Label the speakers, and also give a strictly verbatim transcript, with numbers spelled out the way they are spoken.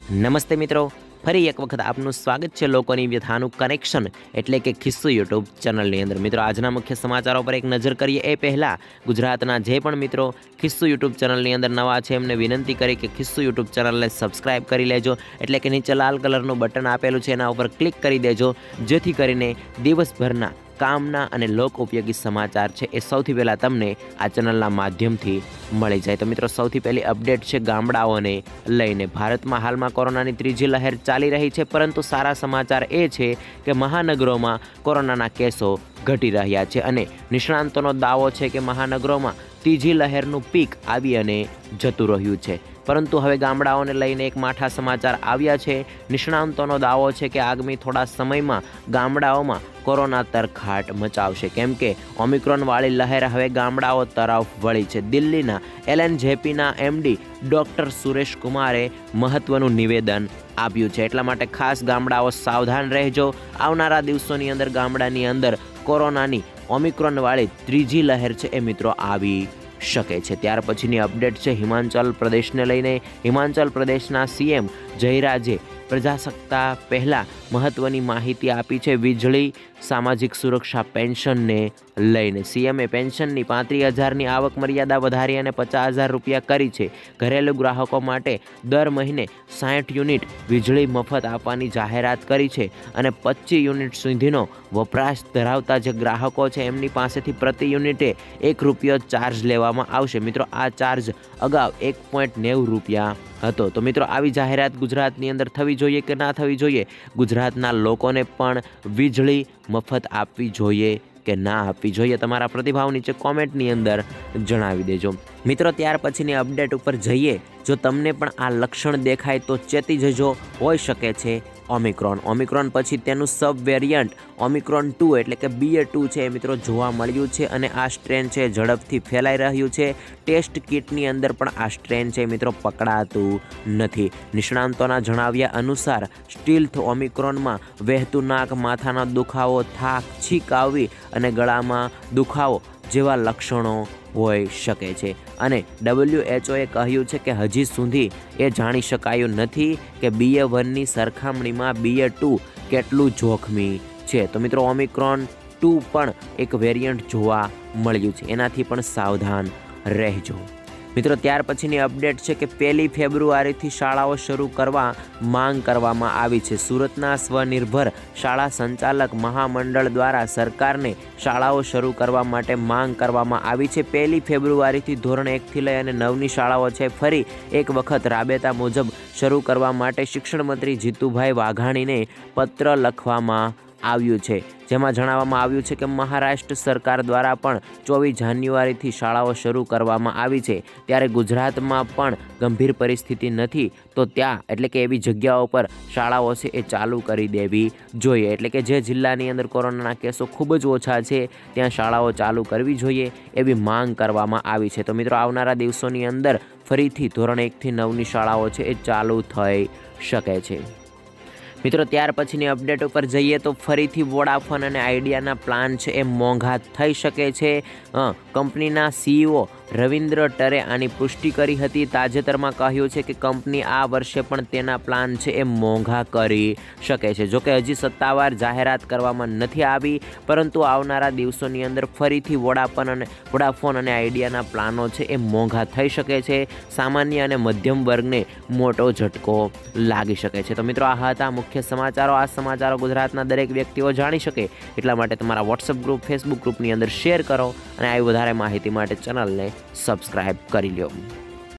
Speaker 1: નમસ્તે મિત્રો, ફરી એક વખત આપનું સ્વાગત છે લોકોની વ્યથાનું કનેક્શન એટલે કે ખિસ્સુ યુટ્યુબ ચેનલની અંદર। મિત્રો, આજના મુખ્ય સમાચારો પર એક નજર કરીએ એ પહેલાં ગુજરાતના જે પણ મિત્રો ખિસ્સુ યુટ્યુબ ચેનલની અંદર નવા છે એમને વિનંતી કરી કે ખિસ્સુ યુટ્યુબ ચેનલને સબસ્ક્રાઇબ કરી લેજો, એટલે કે નીચે લાલ કલરનું બટન આપેલું છે એના ઉપર ક્લિક કરી દેજો, જેથી કરીને દિવસભરના કામના અને લોક ઉપયોગી સમાચાર છે એ સૌથી પહેલાં તમને આ ચેનલના માધ્યમથી મળી જાય। તો મિત્રો, સૌથી પહેલી અપડેટ છે ગામડાઓને લઈને। ભારતમાં હાલમાં કોરોનાની ત્રીજી લહેર ચાલી રહી છે, પરંતુ સારા સમાચાર એ છે કે મહાનગરોમાં કોરોનાના કેસો ઘટી રહ્યા છે અને નિષ્ણાંતોનો દાવો છે કે મહાનગરોમાં ત્રીજી લહેરનું પીક આવી અને જતું રહ્યું છે। પરંતુ હવે ગામડાઓને લઈને એક માઠા સમાચાર આવ્યા છે। નિષ્ણાંતોનો દાવો છે કે આગામી થોડા સમયમાં ગામડાઓમાં કોરોના તરખાટ મચાવશે, કેમ કે ઓમિક્રોનવાળી લહેર હવે ગામડાઓ તરફ વળી છે। દિલ્હીના એલએનજેપીના એમડી ડૉક્ટર સુરેશ કુમારે મહત્વનું નિવેદન આપ્યું છે, એટલા માટે ખાસ ગામડાઓ સાવધાન રહેજો। આવનારા દિવસોની અંદર ગામડાની અંદર કોરોનાની ઓમિક્રોનવાળી ત્રીજી લહેર છે એ મિત્રો આવી શકે છે। ત્યાર પછીની અપડેટ છે હિમાચલ પ્રદેશને લઈને। હિમાચલ પ્રદેશના સીએમ જયરાજે પ્રજાસત્તાક પહેલાં મહત્વની માહિતી આપી છે વીજળી સામાજિક સુરક્ષા પેન્શનને લઈને। સીએમએ પેન્શનની પાંત્રીસ હજારની આવક મર્યાદા વધારી અને પચાસ હજાર રૂપિયા કરી છે। ઘરેલું ગ્રાહકો માટે દર મહિને સાઠ યુનિટ વીજળી મફત આપવાની જાહેરાત કરી છે અને પચીસ યુનિટ સુધીનો વપરાશ ધરાવતા જે ગ્રાહકો છે એમની પાસેથી પ્રતિ યુનિટે એક રૂપિયો ચાર્જ લેવામાં આવશે। મિત્રો, આ ચાર્જ અગાઉ એક પોઈન્ટ નેવું રૂપિયા હતો। તો મિત્રો, આવી જાહેરાત ગુજરાતની અંદર થવી જોઈએ કે ના થવી જોઈએ? ગુજરાતના લોકોને પણ વીજળી મફત આપવી જોઈએ કે ના આપવી જોઈએ? તમારા પ્રતિભાવ નીચે કોમેન્ટની અંદર જણાવી દેજો। મિત્રો, ત્યાર પછીની અપડેટ ઉપર જઈએ। જો તમને પણ આ લક્ષણ દેખાય તો ચેતી જજો, હોઈ શકે છે ઓમિક્રોન। ઓમિક્રોન પછી તેનું સબ વેરિયન્ટ ઓમિક્રોન ટુ એટલે કે બીએ ટુ છે એ મિત્રો જોવા મળ્યું છે અને આ સ્ટ્રેન છે ઝડપથી ફેલાઈ રહ્યું છે। ટેસ્ટ કિટની અંદર પણ આ સ્ટ્રેન છે મિત્રો પકડાતું નથી। નિષ્ણાંતોના જણાવ્યા અનુસાર સ્ટીલ્થ ઓમિક્રોનમાં વહેતું નાક, માથાનો દુખાવો, થાક, છીંક આવવી અને ગળામાં દુખાવો જેવા લક્ષણો હોઈ શકે છે અને ડબલ્યુએચઓએ કહ્યું છે કે હજી સુધી એ જાણી શકાયું નથી કે બીએ વનની સરખામણીમાં બીએ ટુ કેટલું જોખમી છે। તો મિત્રો, ઓમિક્રોન ટુ પણ એક વેરિયન્ટ જોવા મળ્યું છે, એનાથી પણ સાવધાન રહેજો। મિત્રો, ત્યાર પછીની અપડેટ છે કે પહેલી ફેબ્રુઆરીથી શાળાઓ શરૂ કરવા માંગ કરવામાં આવી છે। સુરતના સ્વનિર્ભર શાળા સંચાલક મહામંડળ દ્વારા સરકારને શાળાઓ શરૂ કરવા માટે માંગ કરવામાં આવી છે। પહેલી ફેબ્રુઆરીથી ધોરણ એકથી લઈ અને નવની શાળાઓ છે ફરી એક વખત રાબેતા મુજબ શરૂ કરવા માટે શિક્ષણ મંત્રી જીતુભાઈ વાઘાણીને પત્ર લખવામાં આવ્યું છે, જેમાં જણાવવામાં આવ્યું છે કે મહારાષ્ટ્ર સરકાર દ્વારા પણ ચોવીસ જાન્યુઆરીથી શાળાઓ શરૂ કરવામાં આવી છે, ત્યારે ગુજરાતમાં પણ ગંભીર પરિસ્થિતિ નથી તો ત્યાં એટલે કે એવી જગ્યાઓ પર શાળાઓ છે એ ચાલુ કરી દેવી જોઈએ। એટલે કે જે જિલ્લાની અંદર કોરોનાના કેસો ખૂબ જ ઓછા છે ત્યાં શાળાઓ ચાલુ કરવી જોઈએ એવી માંગ કરવામાં આવી છે। તો મિત્રો, આવનારા દિવસોની અંદર ફરીથી ધોરણ એકથી નવની શાળાઓ છે એ ચાલુ થઈ શકે છે। મિત્રો, ત્યાર પછીની અપડેટ ઉપર જઈએ તો ફરીથી વોડાફોન અને આઈડિયાના પ્લાન છે એ મોંઘા થઈ શકે છે। કંપનીના સીઈઓ રવિન્દ્ર ટરે આની પુષ્ટિ કરી હતી। તાજેતરમાં કહ્યું છે કે કંપની આ વર્ષે પણ તેના પ્લાન છે એ મોંઘા કરી શકે છે। જોકે હજી સત્તાવાર જાહેરાત કરવામાં નથી આવી, પરંતુ આવનારા દિવસોની અંદર ફરીથી વોડાફોન અને વોડાફોન અને આઈડિયાના પ્લાનો છે એ મોંઘા થઈ શકે છે। સામાન્ય અને મધ્યમ વર્ગને મોટો ઝટકો લાગી શકે છે। તો મિત્રો, આ હતા મુખ્ય સમાચારો। આ સમાચારો ગુજરાતના દરેક વ્યક્તિઓ જાણી શકે એટલા માટે તમારા વોટ્સઅપ ગ્રુપ, ફેસબુક ગ્રુપની અંદર શેર કરો અને આવી વધારે માહિતી માટે ચેનલને સબસ્ક્રાઇબ કરી લો।